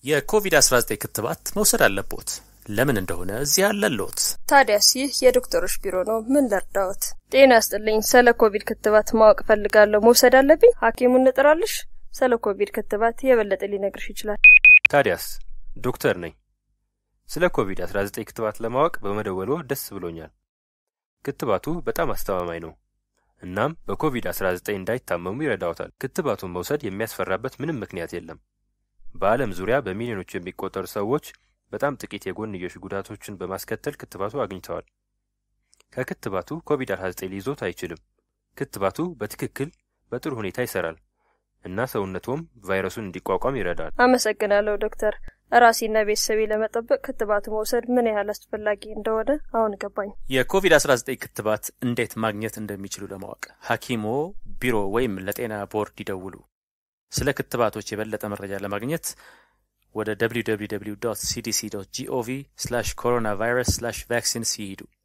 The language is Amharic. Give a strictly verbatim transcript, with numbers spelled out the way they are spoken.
የኮቪድ አስራ ዘጠኝ ክትባት መውሰድ አለበት ለምን እንደሆነ እዚህ አለሎት ታዲያስ ይህ የዶክተሮች ቢሮ ነው ምን ለርዳውት ጤና ይስጥልኝ ስለ ኮቪድ ክትባት ማወቅ ፈልጋለሁ መውሰድ አለብኝ ሐኪሙን እንጥራልሽ ስለ ኮቪድ ክትባት የበለጠ ሊነግርሽ ይችላል ታዲያስ ዶክተር ነኝ ስለ ኮቪድ አስራ ዘጠኝ ክትባት ለማወቅ በመደወሎ ደስ ብሎኛል ክትባቱ በጣም አስተማማኝ ነው እናም በኮቪድ አስራ ዘጠኝ እንዳይታመሙ ይረዳውታል ክትባቱን መውሰድ የሚያስፈራበት ምንም ምክንያት የለም በአለም ዙሪያ በሚሊዮኖች የሚቆጠሩ ሰዎች በጣም ጥቂት የጎንዮሽ ጉዳቶችን በማስከተል ክትባቱ አግኝተዋል ከክትባቱ ኮቪድ አስራ ዘጠኝ ሊይዞት አይችልም ክትባቱ በትክክል በጥሩ ሁኔታ ይሰራል እና ሰውነቱም ቫይረሱን እንዲቋቋም ይረዳል አመሰግናለሁ ዶክተር ራሴና ቤተሰቤ ለመጠበቅ ክትባቱ መውሰድ ምን ያህል አስፈላጊ እንደሆነ አሁን ገባኝ የኮቪድ አስራ ዘጠኝ ክትባት እንዴት ማግኘት እንደሚችሉ ለማወቅ ሐኪሞ ቢሮ ወይም ለጤና ቦርድ ይደውሉ ስለ ክትባቶች የበለጠ መረጃ ለማግኘት ወደ ደብሊው ደብሊው ደብሊው ዶት ሲ ዲ ሲ ዶት ጎቭ ስላሽ ኮሮናቫይረስ ስላሽ ቫክሲንስ ይሂዱ